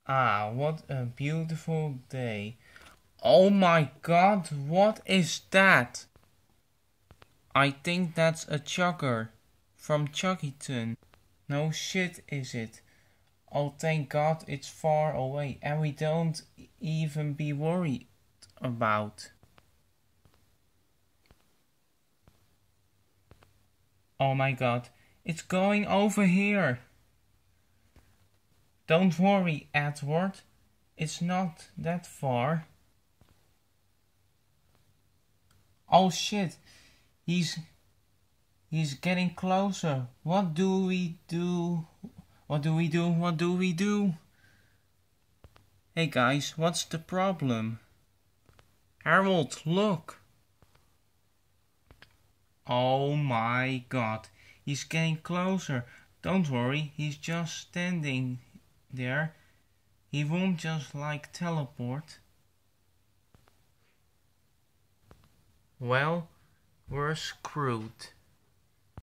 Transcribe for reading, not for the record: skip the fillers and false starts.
Ah, what a beautiful day. Oh my god, what is that? I think that's a chugger from Chuggington. No shit, is it? Oh, thank god it's far away and we don't even be worried about. Oh my god, it's going over here. Don't worry, Edward. It's not that far. Oh shit, he's getting closer. What do we do? What do we do? What do we do? Hey guys, what's the problem? Harold, look! Oh my god, he's getting closer. Don't worry, he's just standing there. He won't just like teleport. Well, we're screwed.